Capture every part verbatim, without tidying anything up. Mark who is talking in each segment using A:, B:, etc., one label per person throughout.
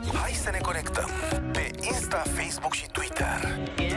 A: Hai să ne conectăm pe Insta, Facebook și Twitter.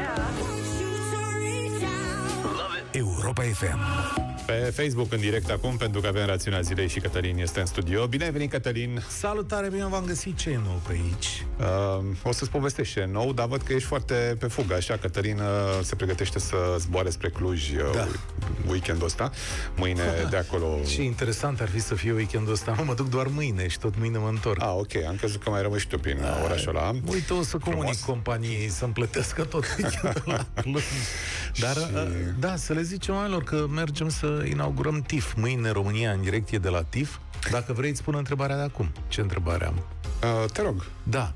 A: Europa F M.
B: Pe Facebook în direct acum, pentru că avem rațiunea zilei și Cătălin este în studio. Bine ai venit, Cătălin!
C: Salutare, bine v-am găsit. Ce e nou pe aici?
B: Uh, o să-ți povestești ce e nou, dar văd că ești foarte pe fugă, așa. Cătălin uh, se pregătește să zboare spre Cluj uh,
C: da.
B: weekendul ăsta. Mâine de acolo...
C: Ce interesant ar fi să fie weekendul ăsta. Mă, mă duc doar mâine și tot mâine mă întorc.
B: Ah, ok, am crezut că mai rămâi și tu prin uh, orașul ăla.
C: Uite, o să comunic
B: Frumos.
C: companiei să-mi plătească tot weekendul la Cluj. Dar, și... da, să le zicem oamenilor că mergem să inaugurăm T I F. Mâine România în direct e de la T I F. Dacă vrei, îți spun întrebarea de acum. Ce întrebare am?
B: Uh, te rog.
C: Da.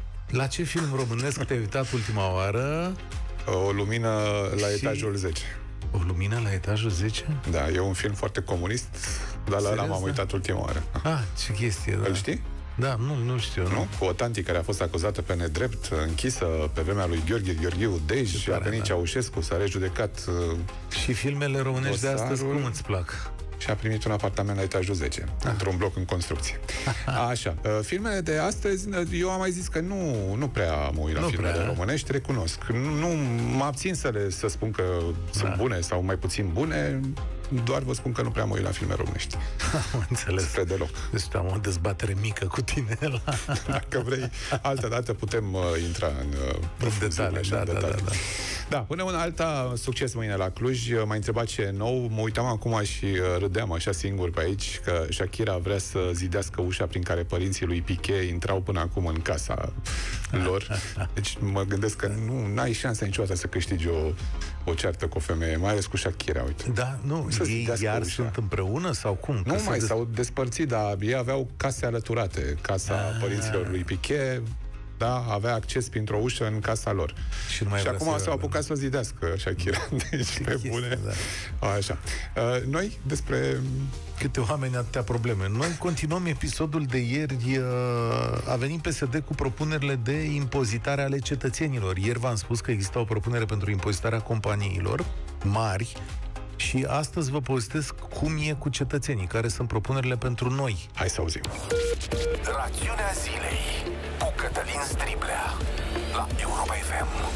C: La ce film românesc te-ai uitat ultima oară?
B: O lumină la
C: și...
B: etajul zece.
C: O lumină la etajul zece?
B: Da, e un film foarte comunist, dar la ăla m-am uitat ultima oară.
C: Ah, ce chestie, da.
B: Îl știi?
C: Da, nu, nu știu. Nu?
B: Nu? Cu o tanti care a fost acuzată pe nedrept, închisă pe vremea lui Gheorghe Gheorghiu Dej și a venit da. Ceaușescu, s-a rejudecat.
C: Și filmele românești de astăzi cum îți plac?
B: Și a primit un apartament la etajul zece, ah. într-un bloc în construcție. Așa. Filmele de astăzi, eu am mai zis că nu, nu prea mă uit la nu filmele prea. românești, recunosc. Nu, nu mă abțin să le să spun că da. sunt bune sau mai puțin bune, doar vă spun că nu prea mă uit la filme românești.
C: Am înțeles.
B: Spre deloc.
C: Deci am o dezbatere mică cu tine la...
B: Dacă vrei, altă dată putem uh, intra în uh,
C: detalii. Da, da, da, da.
B: Da, până una alta, succes mâine la Cluj. M-a întrebat ce e nou, mă uitam acum și uh, râdeam așa singur pe aici, că Shakira vrea să zidească ușa prin care părinții lui Piqué intrau până acum în casa lor. Deci mă gândesc că nu ai șansa niciodată să câștigi o, o ceartă cu o femeie, mai ales cu Shakira, uite.
C: Da, nu, ei iar ușa. Sunt împreună sau cum?
B: Nu
C: că
B: mai,
C: des...
B: s-au despărțit, dar ei aveau case alăturate. Casa ah. părinților lui Piqué, da, avea acces printr-o ușă în casa lor. Și, nu mai și acum s-au apucat să o zidească Shakira. Deci, pe bune. Da. Așa. Uh, noi, despre...
C: Câte oameni, atâtea probleme. Noi continuăm episodul de ieri. A venit P S D cu propunerile de impozitare ale cetățenilor. Ieri v-am spus că există o propunere pentru impozitarea companiilor mari. Și astăzi vă povestesc cum e cu cetățenii, care sunt propunerile pentru noi.
B: Hai să auzim.
A: Rațiunea zilei cu Cătălin Striblea la Europa F M.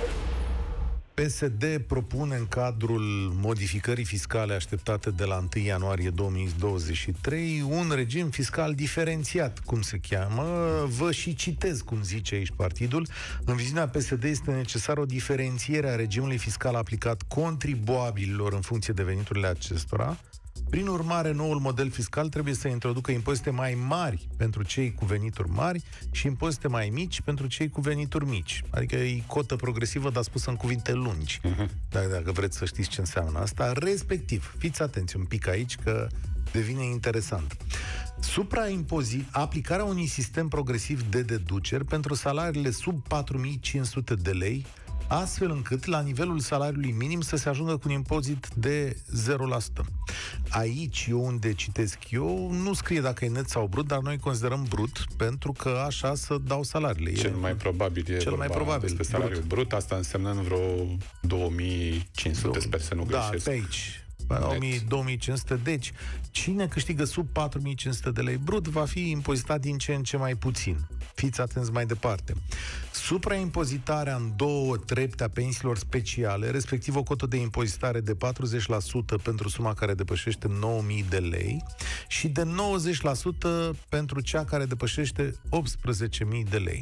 C: P S D propune în cadrul modificării fiscale așteptate de la întâi ianuarie două mii douăzeci și trei un regim fiscal diferențiat, cum se cheamă. Vă și citez cum zice aici partidul. În viziunea P S D este necesară o diferențiere a regimului fiscal aplicat contribuabililor în funcție de veniturile acestora. Prin urmare, noul model fiscal trebuie să introducă impozite mai mari pentru cei cu venituri mari și impozite mai mici pentru cei cu venituri mici. Adică e cotă progresivă, dar spusă în cuvinte lungi. Uh-huh. Dacă, dacă vreți să știți ce înseamnă asta. Respectiv, fiți atenți un pic aici că devine interesant. Supraimpozi- aplicarea unui sistem progresiv de deduceri pentru salariile sub patru mii cinci sute de lei, astfel încât la nivelul salariului minim să se ajungă cu un impozit de zero la sută. Aici, eu unde citesc eu, nu scrie dacă e net sau brut, dar noi considerăm brut, pentru că așa să dau salariile.
B: Cel mai probabil e
C: cel mai probabil
B: despre salariul brut. brut, asta însemnând vreo două mii cinci sute, sper să nu greșesc.
C: Da, pe aici. două mii cinci sute. Deci, cine câștigă sub patru mii cinci sute de lei brut va fi impozitat din ce în ce mai puțin. Fiți atenți mai departe. Supraimpozitarea în două trepte a pensiilor speciale, respectiv o cotă de impozitare de patruzeci la sută pentru suma care depășește nouă mii de lei și de nouăzeci la sută pentru cea care depășește optsprezece mii de lei.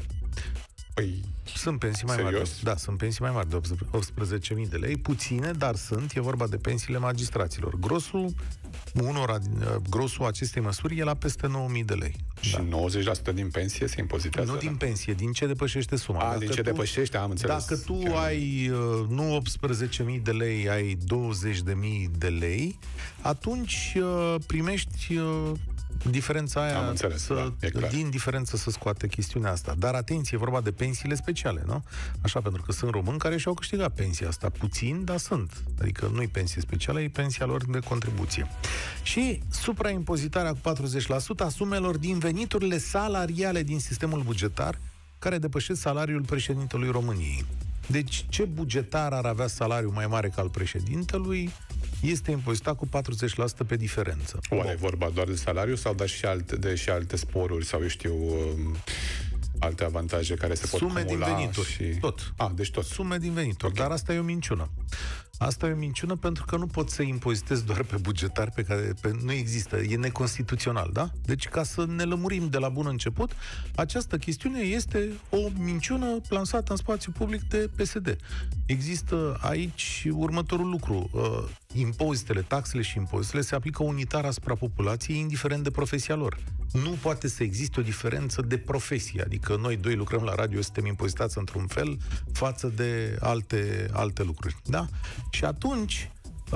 B: Păi,
C: sunt pensii mai
B: serios?
C: mari. Da, sunt pensii mai mari de optsprezece mii de lei, puține, dar sunt, e vorba de pensiile magistraților. Grosul unora, grosul acestei măsuri e la peste nouă mii de lei.
B: Și da. nouăzeci la sută din pensie se impozitează?
C: Nu din pensie, din ce depășește suma.
B: A,
C: dacă
B: din ce
C: tu,
B: depășește, am înțeles.
C: Dacă tu că... ai nu optsprezece mii de lei, ai douăzeci de mii de lei, atunci primești diferența aia,
B: am înțeles,
C: să,
B: da,
C: din diferență să scoate chestiunea asta. Dar atenție, e vorba de pensiile speciale, nu? Așa, pentru că sunt români care și-au câștigat pensia asta puțin, dar sunt. Adică nu-i pensie specială, e pensia lor de contribuție. Și supraimpozitarea cu patruzeci la sută a sumelor din veniturile salariale din sistemul bugetar care depășesc salariul președintelui României. Deci, ce bugetar ar avea salariu mai mare ca al președintelui este impozitat cu patruzeci la sută pe diferență.
B: Oare e vorba doar de salariu sau dar și alte, de și alte sporuri sau, eu știu, alte avantaje care se pot
C: Sume
B: cumula
C: din venituri,
B: și...
C: tot.
B: Ah, deci tot.
C: Sume din venituri, okay. Dar asta e o minciună. Asta e o minciună pentru că nu poți să impozitezi doar pe bugetari pe care pe, nu există, e neconstituțional, da? Deci ca să ne lămurim de la bun început, această chestiune este o minciună lansată în spațiu public de P S D. Există aici următorul lucru. Uh, impozitele, taxele și impozitele se aplică unitar asupra populației, indiferent de profesia lor. Nu poate să existe o diferență de profesie, adică noi doi lucrăm la radio, suntem impozitați într-un fel față de alte, alte lucruri, da? Și atunci,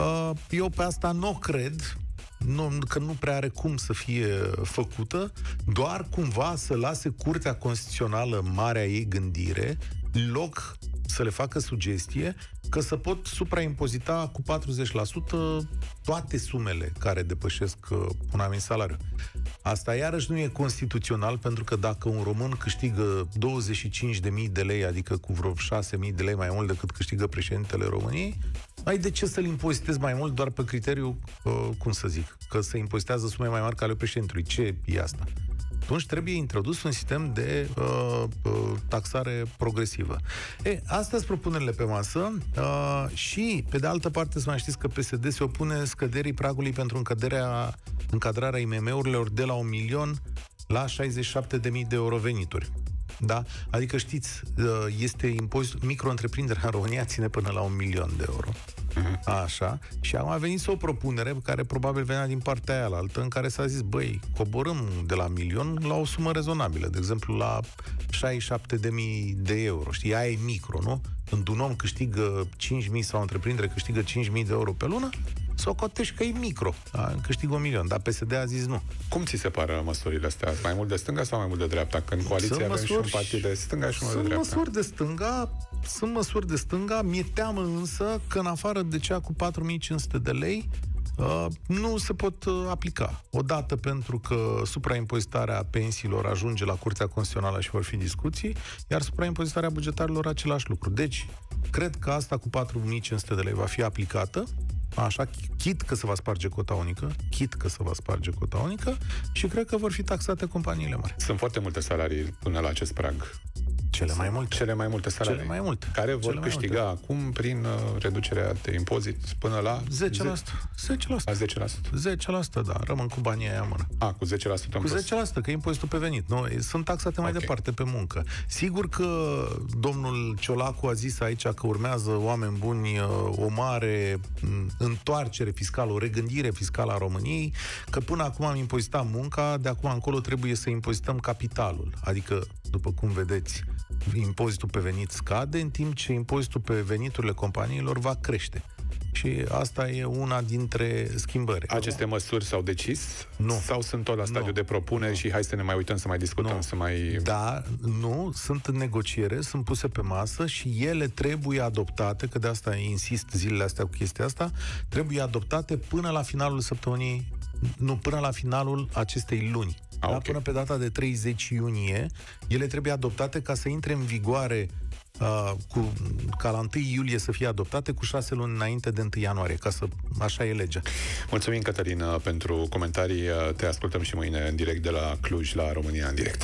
C: eu pe asta nu o cred, nu, că nu prea are cum să fie făcută, doar cumva să lase Curtea Constituțională marea ei gândire, loc să le facă sugestie că să pot supraimpozita cu patruzeci la sută toate sumele care depășesc un anumit salariu. Asta iarăși nu e constituțional, pentru că dacă un român câștigă douăzeci și cinci de mii de lei, adică cu vreo șase mii de lei mai mult decât câștigă președintele României, ai de ce să-l impozitezi mai mult doar pe criteriu, uh, cum să zic, că se impozitează sume mai mari ca ale președintelui. Ce e asta? Atunci trebuie introdus un sistem de uh, uh, taxare progresivă. E, astea sunt propunerile pe masă uh, și, pe de altă parte, să mai știți că P S D se opune scăderii pragului pentru încăderea, încadrarea I M M-urilor de la un milion la șaizeci și șapte de mii de euro venituri. Da? Adică știți, este impozit, micro-întreprinderea în România ține până la un milion de euro. Uh-huh. Așa. Și acum a venit o propunere care probabil venea din partea aia la altă, în care s-a zis, băi, coborâm de la milion la o sumă rezonabilă, de exemplu la șaizeci și șapte de mii de euro. Știi, aia e micro, nu? Când un om câștigă cinci mii sau o întreprindere câștigă cinci mii de euro pe lună, să o cotești că e micro, da? Câștigă un milion, dar P S D a zis nu.
B: Cum ți se pară măsurile astea? Mai mult de stânga sau mai mult de dreapta? Că în coaliție avem măsuri, și un partid de stânga și unul de dreapta.
C: Sunt măsuri de stânga, sunt măsuri de stânga, mi-e teamă însă că în afară de cea cu patru mii cinci sute de lei, Uh, nu se pot uh, aplica. Odată pentru că supraimpozitarea pensiilor ajunge la Curtea Constituțională și vor fi discuții, iar supraimpozitarea bugetarilor același lucru. Deci, cred că asta cu patru mii cinci sute de lei va fi aplicată, așa, chit că se va sparge cota unică, chit că se va sparge cota unică, și cred că vor fi taxate companiile mari.
B: Sunt foarte multe salarii până la acest prag.
C: Cele mai multe.
B: Cele mai multe salarii.
C: Cele mai multe.
B: Care vor
C: Cele
B: câștiga acum prin uh, reducerea de impozit până la
C: zece la sută. zece la sută.
B: La zece la sută.
C: zece la sută, da. Rămân cu banii aia în mână.
B: A, cu zece la sută în
C: Cu
B: plus.
C: zece la sută, că e impozitul pe venit. Nu? Sunt taxate mai okay. departe pe muncă. Sigur că domnul Ciolacu a zis aici că urmează, oameni buni, o mare întoarcere fiscală, o regândire fiscală a României, că până acum am impozitat munca, de acum încolo trebuie să impozităm capitalul. Adică, după cum vedeți, impozitul pe venit scade, în timp ce impozitul pe veniturile companiilor va crește. Și asta e una dintre schimbări.
B: Aceste măsuri s-au decis?
C: Nu.
B: Sau sunt tot la stadiu nu. de propuneri nu. și hai să ne mai uităm, să mai discutăm,
C: nu.
B: să mai...
C: Da, nu, sunt în negociere, sunt puse pe masă și ele trebuie adoptate, că de asta insist zilele astea cu chestia asta, trebuie adoptate până la finalul săptămânii, nu, până la finalul acestei luni.
B: A,
C: da,
B: okay.
C: Până pe data de treizeci iunie, ele trebuie adoptate ca să intre în vigoare uh, cu, ca la întâi iulie să fie adoptate, cu șase luni înainte de întâi ianuarie, ca să, așa e legea. Mulțumim,
B: Cătălin, pentru comentarii. Te ascultăm și mâine în direct de la Cluj, la România în direct.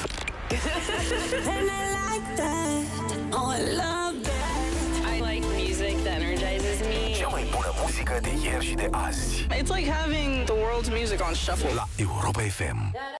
A: Cea mai bună muzică de ieri și de azi.
D: It's like having the world's music on shuffle.
A: La Europa F M.